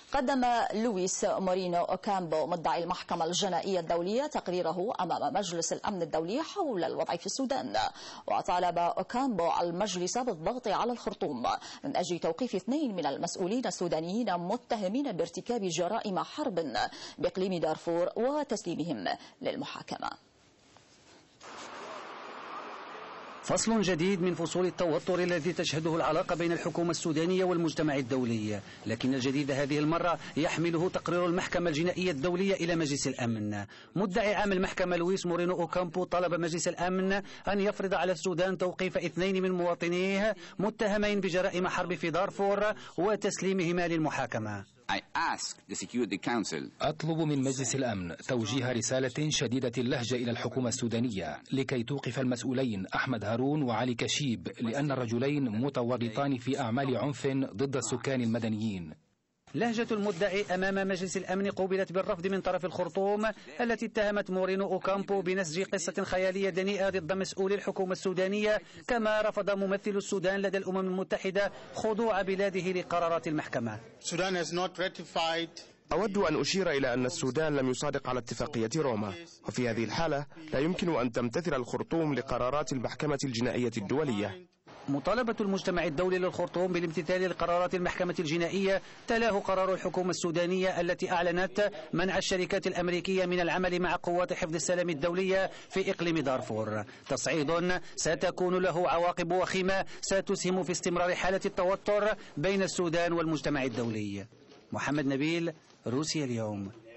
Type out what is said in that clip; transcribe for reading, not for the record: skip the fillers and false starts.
قدم لويس مورينو أوكامبو مدعي المحكمة الجنائية الدولية تقريره أمام مجلس الأمن الدولي حول الوضع في السودان، وطالب أوكامبو المجلس بالضغط على الخرطوم من أجل توقيف 2 من المسؤولين السودانيين متهمين بارتكاب جرائم حرب بإقليم دارفور وتسليمهم للمحاكمة. فصل جديد من فصول التوتر الذي تشهده العلاقة بين الحكومة السودانية والمجتمع الدولي، لكن الجديد هذه المرة يحمله تقرير المحكمة الجنائية الدولية إلى مجلس الأمن. مدعي عام المحكمة لويس مورينو أوكامبو طلب مجلس الأمن أن يفرض على السودان توقيف 2 من مواطنيه متهمين بجرائم حرب في دارفور وتسليمهما للمحاكمة. أطلب من مجلس الأمن توجيه رسالة شديدة اللهجة إلى الحكومة السودانية لكي توقف المسؤولين أحمد هارون وعلي كشيب، لأن الرجلين متورطان في أعمال عنف ضد السكان المدنيين. لهجة المدعي أمام مجلس الأمن قوبلت بالرفض من طرف الخرطوم التي اتهمت مورينو أوكامبو بنسج قصة خيالية دنيئة ضد مسؤولي الحكومة السودانية، كما رفض ممثل السودان لدى الأمم المتحدة خضوع بلاده لقرارات المحكمة. أود أن أشير إلى أن السودان لم يصادق على اتفاقية روما، وفي هذه الحالة لا يمكن أن تمتثل الخرطوم لقرارات المحكمة الجنائية الدولية. مطالبة المجتمع الدولي للخرطوم بالامتثال لقرارات المحكمة الجنائية تلاه قرار الحكومة السودانية التي أعلنت منع الشركات الأمريكية من العمل مع قوات حفظ السلام الدولية في إقليم دارفور، تصعيد ستكون له عواقب وخيمة ستسهم في استمرار حالة التوتر بين السودان والمجتمع الدولي. محمد نبيل، روسيا اليوم.